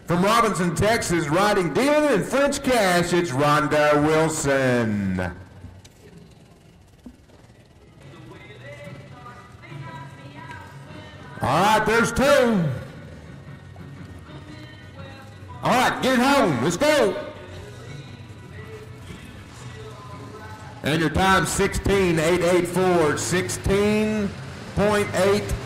From Robinson, Texas, riding dealing in French cash, it's Rhonda Wilson. All right, there's 2. All right, get home. Let's go. And your time 16.884, 16.884.